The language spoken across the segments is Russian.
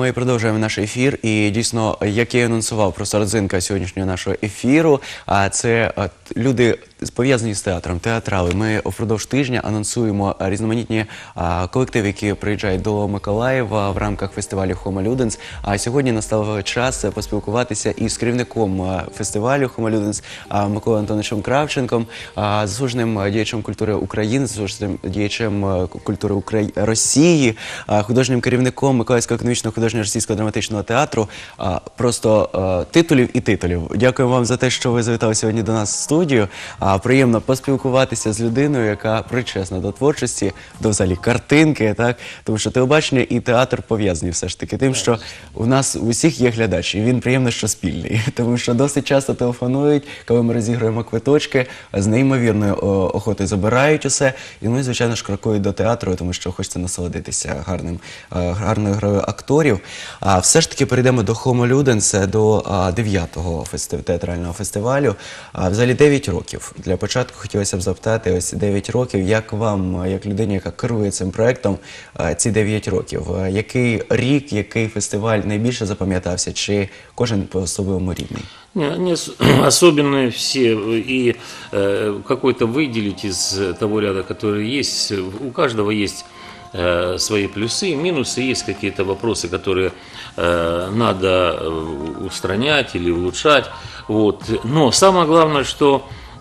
Ми продовжуємо наш ефір, і дійсно, як я і анонсував, просто родзинка сьогоднішнього нашого ефіру, це люди пов'язані з театром, театрали. Ми впродовж тижня анонсуємо різноманітні колективи, які приїжджають до Миколаєва в рамках фестивалю Homo Ludens. А сьогодні настав час поспілкуватися із керівником фестивалю Homo Ludens Миколою Антоновичем Кравченком, заслуженим діячем культури України, заслуженим діячем культури Росії, художнім керівником Миколаївського академічного художнього російського драматичного театру. Просто титулів і титулів. Дякую вам за те, що ви завітали сьогодні до нас в студію. Приємно поспілкуватися з людиною, яка причесна до творчості, до взагалі картинки, так? Тому що телебачення і театр пов'язані все ж таки тим, що у нас у всіх є глядач, і він приємно, що спільний. Тому що досить часто телефонують, коли ми розігруємо квиточки, з неймовірною охотою забирають усе, і ми, звичайно ж, крокують до театру, тому що хочеться насолодитися гарною грою акторів. Все ж таки перейдемо до Homo Ludens, до 9-го театрального фестивалю. Взагалі 9 років. Для початку хотілося б запитати, ось 9 років, як вам, як людині, яка керує цим проєктом, ці 9 років? Який рік, який фестиваль найбільше запам'ятався, чи кожен по-особливому рівний? Они особенные все, и какой-то выделить из того ряда, который есть, у каждого есть свои плюсы, минусы, есть какие-то вопросы, которые надо устранять или улучшать. Вот. Но самое главное, что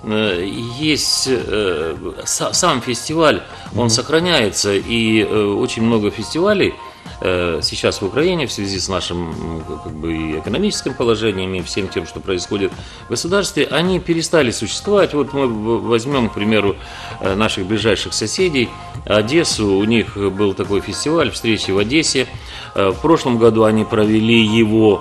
есть сам фестиваль, он сохраняется, и очень много фестивалей сейчас в Украине в связи с нашим и экономическим положением и всем тем, что происходит в государстве, они перестали существовать. Вот мы возьмем, к примеру, наших ближайших соседей, Одессу. У них был такой фестиваль «Встречи в Одессе». В прошлом году они провели его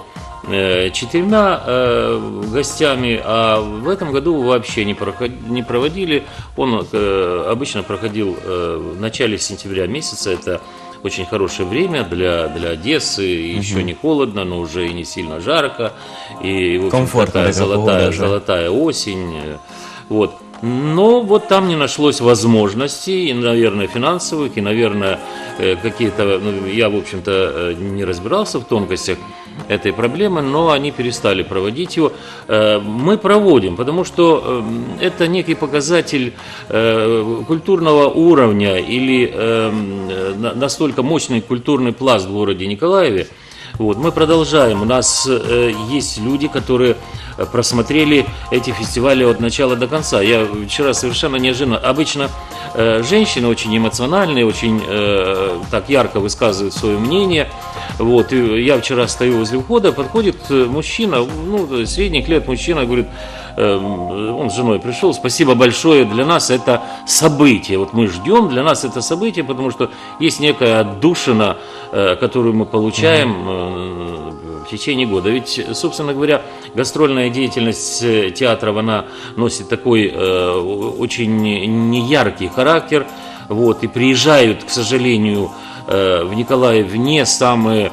4 гостями, а в этом году вообще не проводили. Он обычно проходил в начале сентября месяца. Это очень хорошее время для Одессы, еще не холодно, но уже и не сильно жарко, и в общем, такая золотая осень. Вот. Но вот там не нашлось возможностей, и, наверное, финансовых, и, наверное, какие-то, я, в общем-то, не разбирался в тонкостях этой проблемы, но они перестали проводить его. Мы проводим, потому что это некий показатель культурного уровня или настолько мощный культурный пласт в городе Николаеве. Вот, мы продолжаем. У нас есть люди, которые просмотрели эти фестивали от начала до конца. Я вчера совершенно неожиданно. Обычно женщины очень эмоциональные, очень так ярко высказывают свое мнение. Вот, и я вчера стою возле входа, подходит мужчина, средних лет мужчина, говорит, он с женой пришел, спасибо большое, для нас это событие, вот мы ждем, для нас это событие, потому что есть некая отдушина, которую мы получаем в течение года. Ведь, собственно говоря, гастрольная деятельность театров, она носит такой очень неяркий характер, вот, и приезжают, к сожалению, в Николаев не самые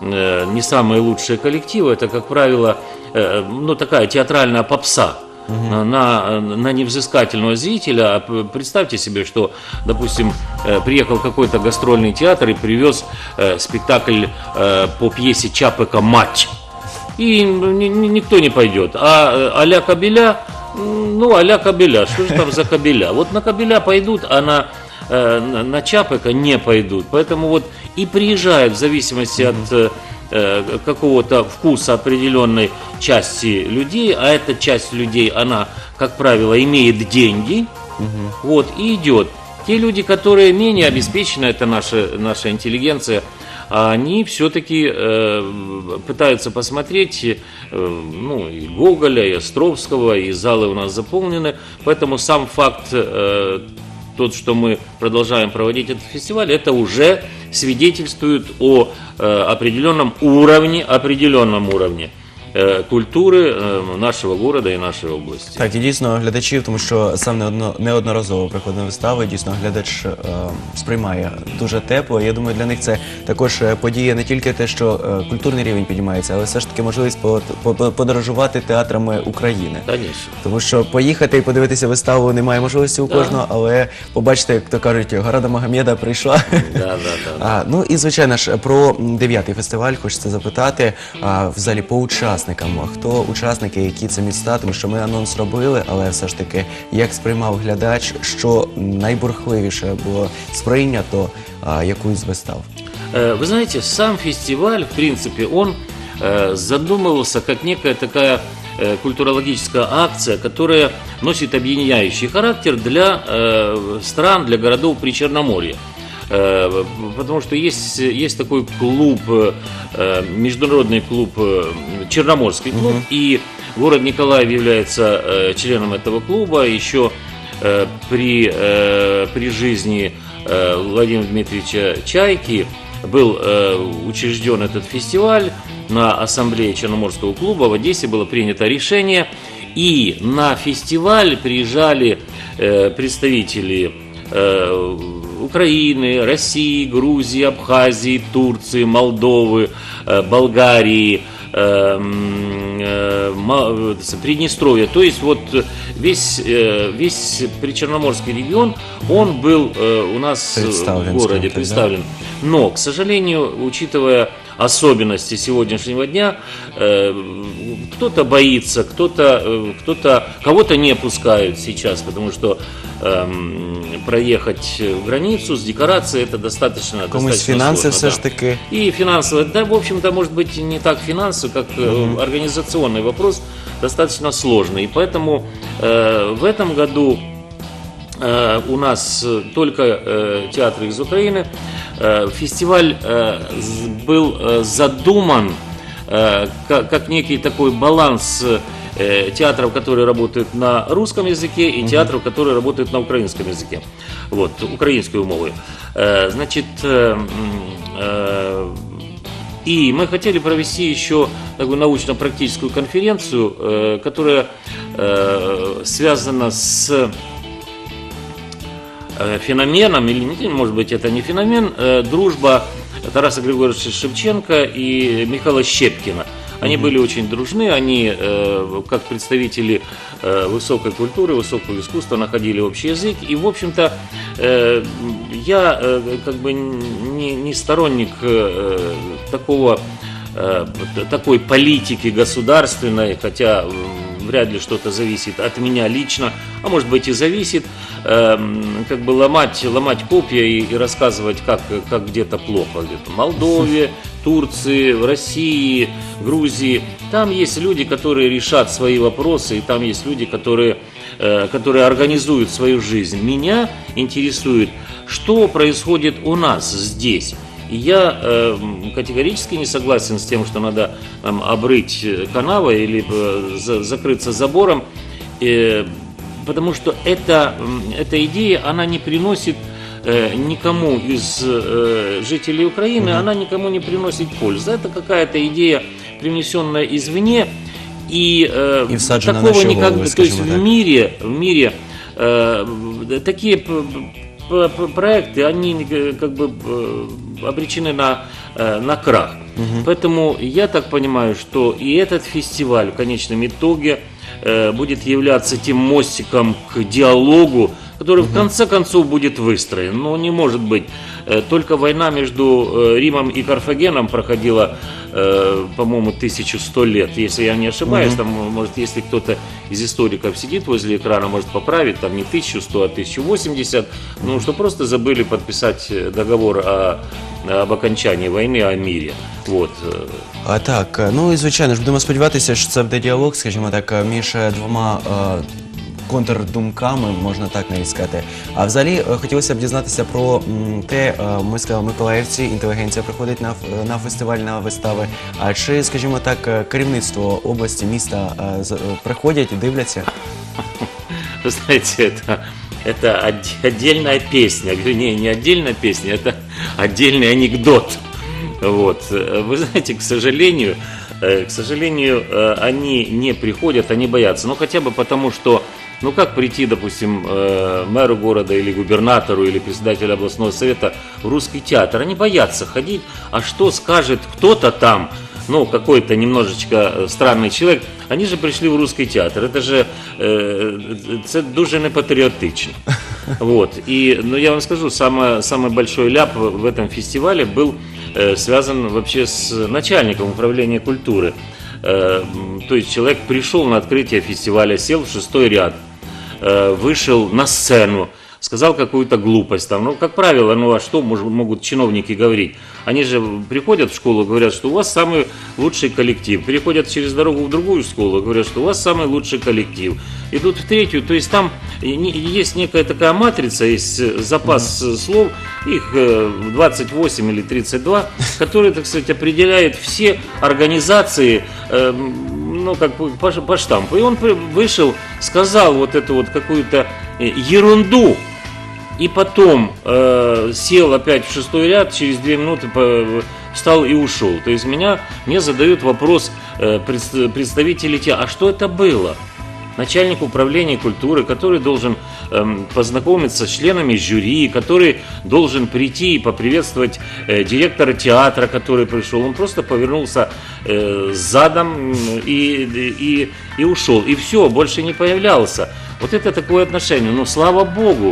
лучшие коллективы, это, как правило, такая театральная попса на невзыскательного зрителя. Представьте себе, что, допустим, приехал какой-то гастрольный театр и привез спектакль по пьесе Чапека «Матч». И никто не пойдет. А а-ля Кобеля, а-ля Кобеля, что же там за Кобеля? Вот на Кобеля пойдут, а на Чапека не пойдут. Поэтому вот и приезжают в зависимости от какого-то вкуса определенной части людей, а эта часть людей, она, как правило, имеет деньги, вот, и идет. Те люди, которые менее обеспечены, это наша интеллигенция, они все-таки пытаются посмотреть, и Гоголя, и Островского, и залы у нас заполнены, поэтому сам факт тот, что мы продолжаем проводить этот фестиваль, это уже свидетельствует о определенном уровне. культуры нашего города и нашей области. Так, і дійсно глядачів, тому що сам неодноразово приходив на вистави, дійсно глядач сприймає дуже тепло. Я думаю, для них це також подія не тільки те, що культурний рівень піднімається, але все ж таки можливість подорожувати театрами України. Конечно. Тому що поїхати і подивитися виставу немає можливості у кожного, але побачите, як то кажуть, Града Магомеда прийшла. Да. Ну і звичайно ж про 9-й фестиваль хочеться запитати взагалі по учасникам. Хто учасники, які це міста? Тому що ми анонс робили, але все ж таки, як сприймав глядач, що найбурхливіше було сприйнято якусь з вистав? Вы знаете, сам фестиваль, в принципе, он задумывался как некая такая культурологическая акция, которая носит объединяющий характер для стран, для городов Причерноморья. Потому что есть такой клуб, международный клуб, Черноморский клуб, и город Николаев является членом этого клуба. Еще при жизни Владимира Дмитриевича Чайки был учрежден этот фестиваль. На ассамблее Черноморского клуба в Одессе было принято решение, и на фестиваль приезжали представители Украины, России, Грузии, Абхазии, Турции, Молдовы, Болгарии, Приднестровья. То есть вот весь Причерноморский регион, он был у нас в городе представлен. Но, к сожалению, учитывая особенности сегодняшнего дня, кто-то боится, кого-то не пускают сейчас, потому что проехать границу с декорацией это достаточно комусь финансы все ж таки. И финансово, да, в общем-то, может быть, не так финансово, как организационный вопрос, достаточно сложный. И поэтому в этом году у нас только театры из Украины. Фестиваль был задуман как некий такой баланс театров, которые работают на русском языке, и театров, которые работают на украинском языке. Вот, украинской умовой. Значит, и мы хотели провести еще такую научно-практическую конференцию, которая связана с феноменом, или, может быть, это не феномен, дружба Тараса Григорьевича Шевченко и Михаила Щепкина. Они были очень дружны, они, как представители высокой культуры, высокого искусства, находили общий язык. И, в общем-то, я как бы не сторонник такой политики государственной, хотя вряд ли что-то зависит от меня лично, а может быть и зависит, как бы ломать копья и рассказывать, как где-то плохо, где-то в Молдове, Турции, в России, Грузии. Там есть люди, которые решат свои вопросы, и там есть люди, которые организуют свою жизнь. Меня интересует, что происходит у нас здесь. И я категорически не согласен с тем, что надо обрыть канавой или закрыться забором, потому что эта идея, она не приносит никому из жителей Украины, она никому не приносит пользы. Это какая-то идея, привнесенная извне, и такого никогда, то есть в мире такие проекты, они как бы обречены на крах. Поэтому я так понимаю, что и этот фестиваль в конечном итоге будет являться тем мостиком к диалогу, который в конце концов будет выстроен. Но не может быть. Только война между Римом и Карфагеном проходила, по-моему, 1100 лет. Если я не ошибаюсь, там, может, если кто-то из историков сидит возле экрана, может поправить, там не 1100, а 1080, ну, что просто забыли подписать договор об окончанні війни, о мірі. Вот. Так, ну і звичайно ж будемо сподіватися, що це буде діалог, скажімо так, між двома контрдумками, можна так навіть сказати. А взагалі хотілося б дізнатися про те, ми сказали, миколаївці, інтелігенція приходить на фестиваль, на вистави. А чи, скажімо так, керівництво області, міста приходять і дивляться? Вы знаете, это отдельная песня, вернее, не отдельная песня, это отдельный анекдот. Вот. Вы знаете, к сожалению, к сожалению, они не приходят, они боятся. Ну, хотя бы потому, что, ну, как прийти, допустим, мэру города или губернатору, или председателю областного совета в русский театр? Они боятся ходить, а что скажет кто-то там, ну, какой-то немножечко странный человек, они же пришли в русский театр. Это же це дуже непатріотично. Вот. И, ну, я вам скажу, самый большой ляп в этом фестивале был связан вообще с начальником управления культуры. То есть человек пришел на открытие фестиваля, сел в 6-й ряд, вышел на сцену, сказал какую-то глупость там. Ну, как правило, ну а что могут чиновники говорить? Они же приходят в школу, говорят, что у вас самый лучший коллектив. Переходят через дорогу в другую школу, говорят, что у вас самый лучший коллектив. Идут в третью, то есть там есть некая такая матрица, есть запас слов, их 28 или 32, которые, так сказать, определяют все организации, ну, как по штампу. И он вышел, сказал вот эту вот какую-то ерунду, и потом сел опять в 6-й ряд, через 2 минуты встал и ушел. То есть мне задают вопрос представители театра, а что это было? Начальник управления культуры, который должен познакомиться с членами жюри, который должен прийти и поприветствовать директора театра, который пришел. Он просто повернулся задом и ушел. И все, больше не появлялся. Вот это такое отношение. Но слава Богу,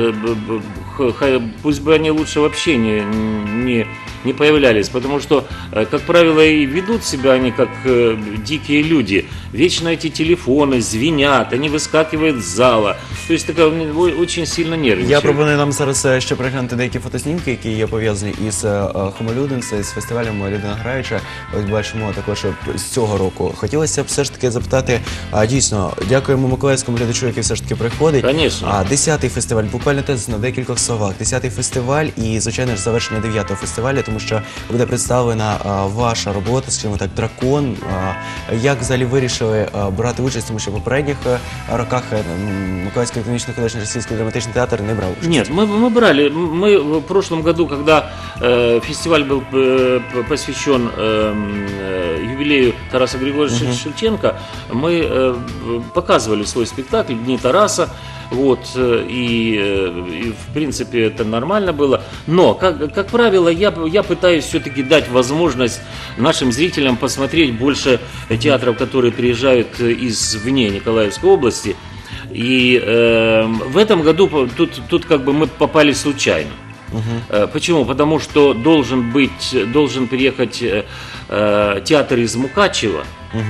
пусть бы они лучше вообще не появлялись, потому что, как правило, и ведут себя они как дикие люди. Вечно эти телефоны звенят, они выскакивают з зала. То есть така очень сильно нервничають. Я пропоную нам зараз ще переглянути деякі фотознімки, які є пов'язані із Homo Ludens, з фестивалем «Людина граюча». Ось бачимо також з цього року. Хотілося б все ж таки запитати, дійсно, дякуємо миколаївському глядачу, який все ж таки приходить. Конечно. 10-й фестиваль, буквально тезисно в декількох словах. 10-й фестиваль і, звичайно ж, завершення 9-го фестивалю, тому що буде представлена ваша робота, скажімо так, «Дракон». Як взагалі вирішили брати участь, тому що в попередніх роках Миколаївський академічно-художньо російський драматичний театр не брал участь? Нет, мы брали. Мы в прошлом году, когда фестиваль был посвящен юбилею Тараса Григорьевича Шевченко, мы показывали свой спектакль «Дни Тараса». Вот, и в принципе это нормально было. Но, как правило, я пытаюсь все-таки дать возможность нашим зрителям посмотреть больше театров, которые приезжают извне Николаевской области. И в этом году тут как бы мы попали случайно. Почему? Потому что должен приехать театр из Мукачева.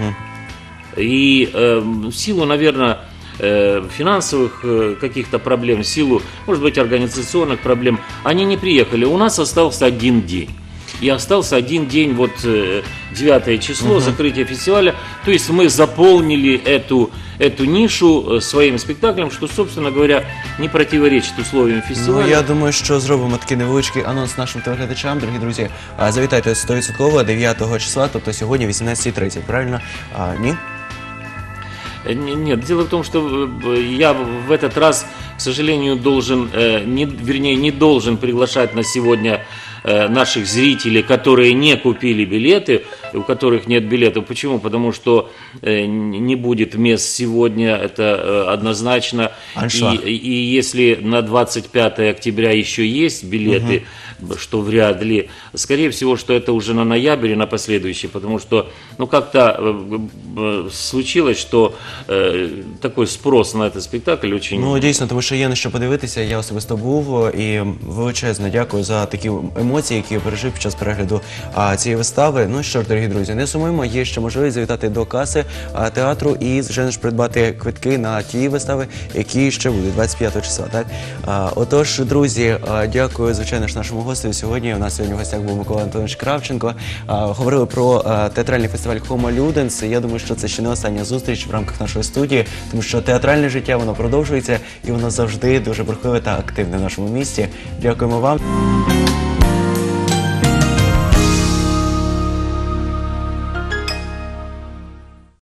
И в силу, наверное, финансовых каких-то проблем, в силу, может быть, организационных проблем, они не приехали. У нас остался один день. И остался один день, вот 9 число, закрытие фестиваля. То есть мы заполнили эту нишу своим спектаклем, что, собственно говоря, не противоречит условиям фестиваля. Ну, я думаю, що зробимо такий невеличкий анонс нашим телеглядачам. Дорогі друзі, завітайте 100% 9 числа, тобто сьогодні 18:30, правильно? Ні? Нет, дело в том, что я в этот раз, к сожалению, не должен приглашать на сегодня наших зрителей, которые не купили билеты, у которых нет билетов. Почему? Потому что не будет мест сегодня, это однозначно. И если на 25 октября еще есть билеты, что вряд ли, скорее всего, что это уже на ноябрь и на последующий, потому что, ну, как-то случилось, что такой спрос на этот спектакль очень... Ну, дійсно, тому що є на що подивитися, я особисто був, і величезно дякую за такі емоції, які я пережив під час перегляду цієї вистави. Ну що ж, дорогі друзі, не сумуємо, є ще можливість завітати до каси театру і, звичайно ж, придбати квитки на ті вистави, які ще будуть 25 числа, так? Отож, друзі, дякую, звичайно ж, нашому гостю сьогодні. У нас сьогодні в гостях був Микола Антонович Кравченко. Говорили про театральний фестиваль Homo Ludens. Я думаю, що це ще не остання зустріч в рамках нашої студії, тому що театральне життя, воно продовжується і воно завжди дуже бурхливе та активне в нашому місті. Дякуємо вам.